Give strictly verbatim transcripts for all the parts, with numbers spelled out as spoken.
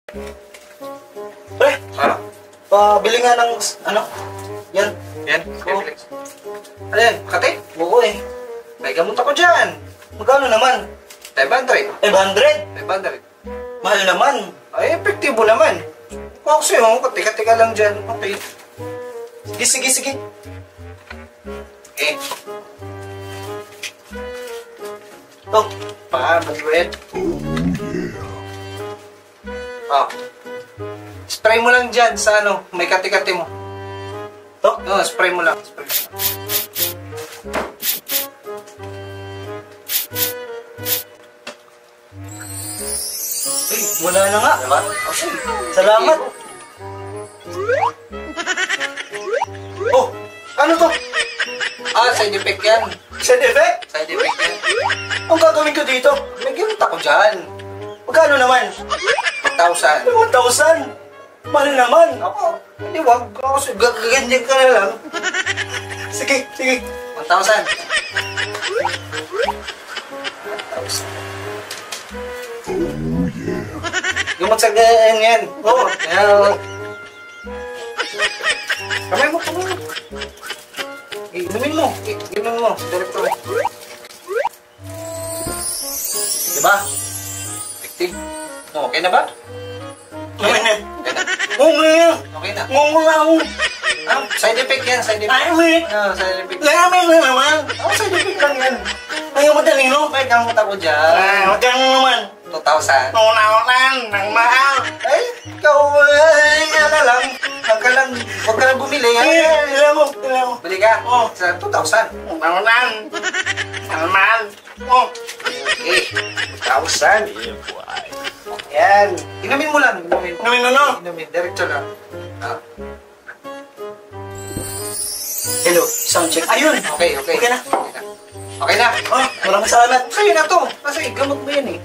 Pre, Ah, pabili nga ng, ano, yan. yan. Oo. Netflix. Ano yan? Kate, Oo eh. may gamot ako dyan. Magkano naman? five hundred. five hundred? five hundred. Mahal naman. Ay, epektibo naman. Kung ako sa'yo, katika-tika lang dyan. Okay. Sige, sige, sige. Okay. Oh, Pa, mag-red. Oh. Spray mo lang dyan sa ano, may kati-kati mo. to. Oo, spray mo lang. Spray mo lang. Uy, wala na nga. Diba? Okay. Salamat. Oh, ano to? Ah, side effect yan. Side effect? Side effect yan. Ang gagawin ko dito? May gamot ako dyan. Magkano naman? one thousand. one thousand. Mahal naman. Ako, hindi wag. Ako, gaganyan ka na lang. Sige, sige. one thousand. Gamot sa ganyan yan. Oo. Kaya... Kamay mo, kamay mo. Inumin mo. Inumin mo. Direkto mo. Diba? Effective. Oh, okay na ba? Okay na. Okay na. Oo nga. Okay na. Ngungo nga ako. Ah, side effect yan, side effect. Ay, may. Ah, side effect. Lamin na naman. Oh, side effect lang yan. Ayaw madali, no? May gamot ako dyan. Ay, magkano naman? two thousand. Naunawanan ng mahal. Ay, ikaw, ay, ano lang. Huwag ka lang, huwag ka lang bumili. Ay, Ay, ilan mo, ilan mo. bili ka. Oh. Sa two thousand. Naunawanan. Ang mahal. Oh. Okay, two thousand. Yan. Inumin mo lang. Inumin mo. Inumin mo, no? Inumin. Diretso lang. Ah. Hello, sound check. Ayun. Okay, okay. Okay na. Okay na. Okay na. Oh, maraming salamat. Sa'yo na to. Kasi gamot mo yan eh.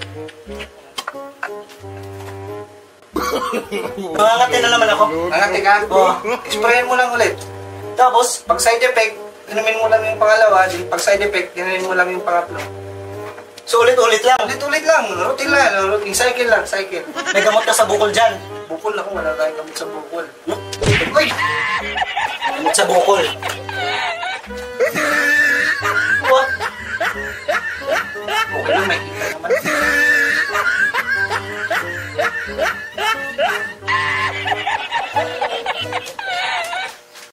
Mangangati na naman ako. Nangati ka? Oo. Sprayin mo lang ulit. Tapos, Pag side effect, inumin mo lang yung pangalawa. Di pag side effect, inumin mo lang yung pangatlo. so ulit-ulit lang. Ulit-ulit lang. Routine lang. Routine. Cycle lang. Cycle. May gamot ka sa bukol dyan. Bukol ako. Wala tayong gamot sa bukol. Hmm? Uy! Gamot sa bukol. What? Okay lang. May